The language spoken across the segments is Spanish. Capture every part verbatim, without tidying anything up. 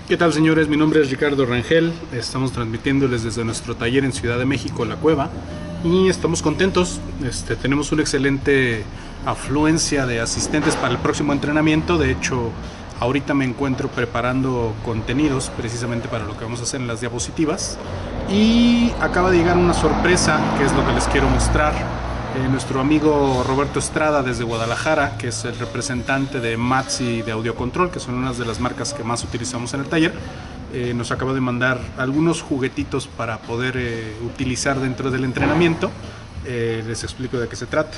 ¿Qué tal, señores? Mi nombre es Ricardo Rangel, estamos transmitiéndoles desde nuestro taller en Ciudad de México, La Cueva, y estamos contentos. Este, tenemos una excelente afluencia de asistentes para el próximo entrenamiento. De hecho, ahorita me encuentro preparando contenidos precisamente para lo que vamos a hacer en las diapositivas, y acaba de llegar una sorpresa que es lo que les quiero mostrar. Eh, nuestro amigo Roberto Estrada desde Guadalajara, que es el representante de Mats y de Audio Control, que son unas de las marcas que más utilizamos en el taller, eh, nos acaba de mandar algunos juguetitos para poder eh, utilizar dentro del entrenamiento. Eh, les explico de qué se trata.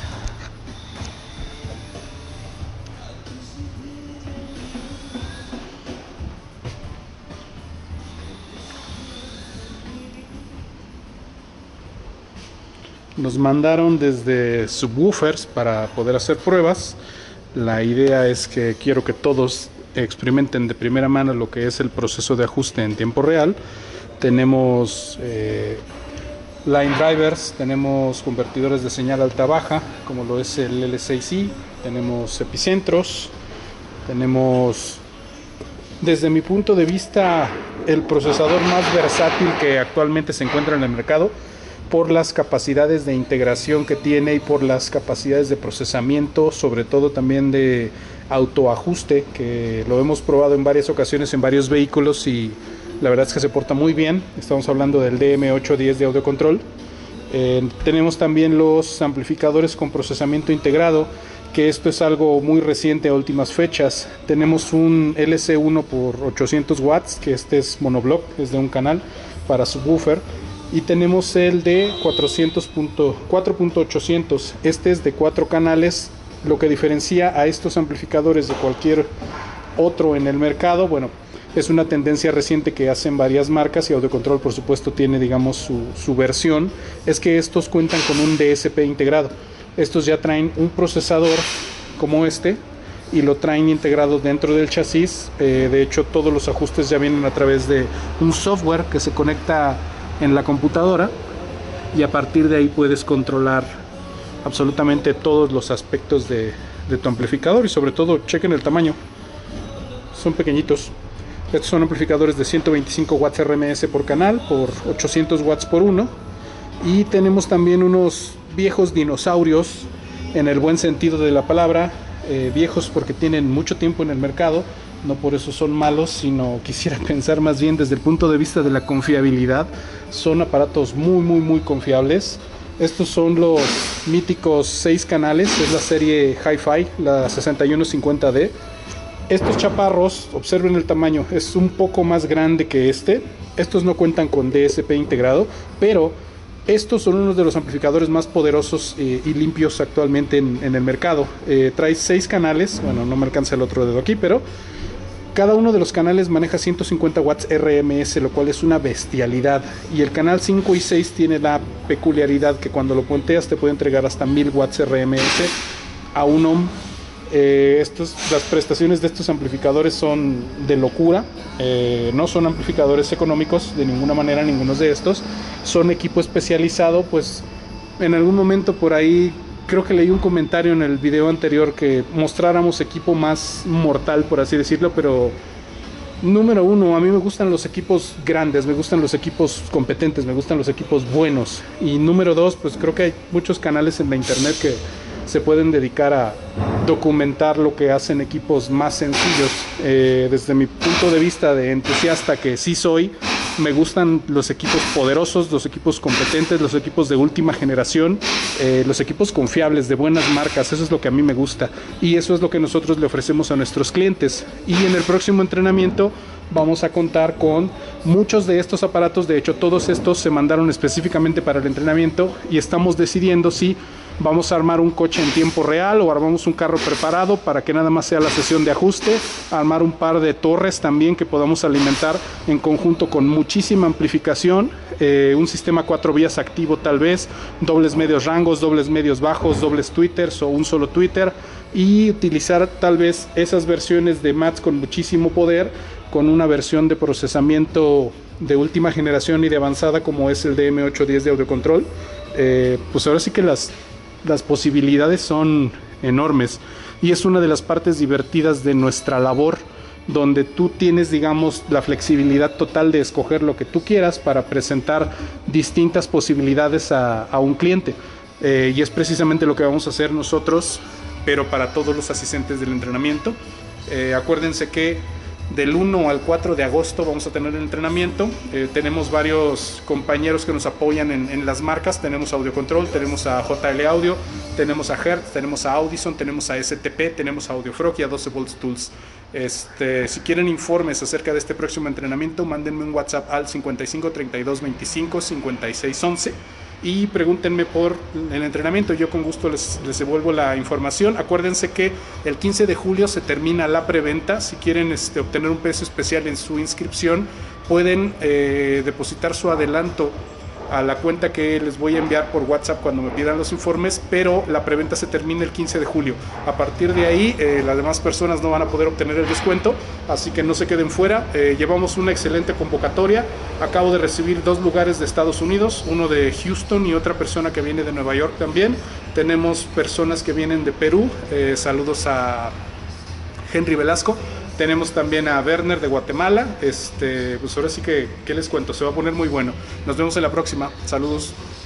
Nos mandaron desde subwoofers para poder hacer pruebas. La idea es que quiero que todos experimenten de primera mano lo que es el proceso de ajuste en tiempo real. Tenemos eh, line drivers, tenemos convertidores de señal alta-baja, como lo es el L seis i, tenemos epicentros, tenemos, desde mi punto de vista, el procesador más versátil que actualmente se encuentra en el mercado, por las capacidades de integración que tiene y por las capacidades de procesamiento, sobre todo también de autoajuste, que lo hemos probado en varias ocasiones en varios vehículos y la verdad es que se porta muy bien. Estamos hablando del D M ochocientos diez de Audio Control. Eh, tenemos también los amplificadores con procesamiento integrado, que esto es algo muy reciente a últimas fechas. Tenemos un L C uno por ochocientos watts, que este es monoblock, es de un canal para subwoofer. Y tenemos el de cuatro punto ochocientos, este es de cuatro canales. Lo que diferencia a estos amplificadores de cualquier otro en el mercado, bueno, es una tendencia reciente que hacen varias marcas, y Audio Control por supuesto tiene, digamos, su, su versión, es que estos cuentan con un D S P integrado. Estos ya traen un procesador como este y lo traen integrado dentro del chasis. Eh, de hecho, todos los ajustes ya vienen a través de un software que se conecta en la computadora, y a partir de ahí puedes controlar absolutamente todos los aspectos de, de tu amplificador. Y sobre todo, chequen el tamaño, son pequeñitos. Estos son amplificadores de ciento veinticinco watts R M S por canal, por ochocientos watts por uno. Y tenemos también unos viejos dinosaurios, en el buen sentido de la palabra, eh, viejos porque tienen mucho tiempo en el mercado. No por eso son malos, sino quisiera pensar más bien desde el punto de vista de la confiabilidad. Son aparatos muy muy muy confiables. Estos son los míticos seis canales, es la serie Hi-Fi, la sesenta y uno cincuenta D. Estos chaparros, observen el tamaño, es un poco más grande que este. Estos no cuentan con D S P integrado, pero estos son uno de los amplificadores más poderosos eh, y limpios actualmente en, en el mercado. Eh, trae seis canales, bueno, no me alcanza el otro dedo aquí, pero cada uno de los canales maneja ciento cincuenta watts R M S, lo cual es una bestialidad. Y el canal cinco y seis tiene la peculiaridad que cuando lo punteas te puede entregar hasta mil watts R M S a un ohm. Eh, estos, las prestaciones de estos amplificadores son de locura. Eh, no son amplificadores económicos de ninguna manera, ninguno de estos. Son equipo especializado. Pues en algún momento por ahí creo que leí un comentario en el video anterior que mostráramos equipo más mortal, por así decirlo, pero número uno, a mí me gustan los equipos grandes, me gustan los equipos competentes, me gustan los equipos buenos. Y número dos, pues creo que hay muchos canales en la internet que se pueden dedicar a documentar lo que hacen equipos más sencillos. Eh, desde mi punto de vista de entusiasta que sí soy, me gustan los equipos poderosos, los equipos competentes, los equipos de última generación, eh, los equipos confiables, de buenas marcas. Eso es lo que a mí me gusta, y eso es lo que nosotros le ofrecemos a nuestros clientes. Y en el próximo entrenamiento vamos a contar con muchos de estos aparatos. De hecho, todos estos se mandaron específicamente para el entrenamiento, y estamos decidiendo si vamos a armar un coche en tiempo real o armamos un carro preparado para que nada más sea la sesión de ajuste, armar un par de torres también que podamos alimentar en conjunto con muchísima amplificación, eh, un sistema cuatro vías activo tal vez, dobles medios rangos, dobles medios bajos, dobles tweeters o un solo tweeter, y utilizar tal vez esas versiones de Mats con muchísimo poder, con una versión de procesamiento de última generación y de avanzada como es el D M ochocientos diez de Audio Control. Eh, pues ahora sí que las las posibilidades son enormes, y es una de las partes divertidas de nuestra labor, donde tú tienes, digamos, la flexibilidad total de escoger lo que tú quieras para presentar distintas posibilidades a, a un cliente. Eh, y es precisamente lo que vamos a hacer nosotros, pero para todos los asistentes del entrenamiento. Eh, acuérdense que del uno al cuatro de agosto vamos a tener el entrenamiento. Eh, tenemos varios compañeros que nos apoyan en, en las marcas. Tenemos Audio Control, tenemos a J L Audio, tenemos a Hertz, tenemos a Audison, tenemos a S T P, tenemos a AudioFrog y a doce volts Tools. Este, si quieren informes acerca de este próximo entrenamiento, mándenme un WhatsApp al cincuenta y cinco, treinta y dos, veinticinco, cincuenta y seis, once y pregúntenme por el entrenamiento. Yo con gusto les, les devuelvo la información. Acuérdense que el quince de julio se termina la preventa. Si quieren este, obtener un precio especial en su inscripción, pueden eh, depositar su adelanto a la cuenta que les voy a enviar por WhatsApp cuando me pidan los informes, pero la preventa se termina el quince de julio. A partir de ahí, eh, las demás personas no van a poder obtener el descuento, así que no se queden fuera. Eh, llevamos una excelente convocatoria. Acabo de recibir dos lugares de Estados Unidos, uno de Houston y otra persona que viene de Nueva York también. Tenemos personas que vienen de Perú. Eh, saludos a Henry Velasco. Tenemos también a Werner de Guatemala. Este, pues ahora sí que, ¿qué les cuento? Se va a poner muy bueno. Nos vemos en la próxima. Saludos.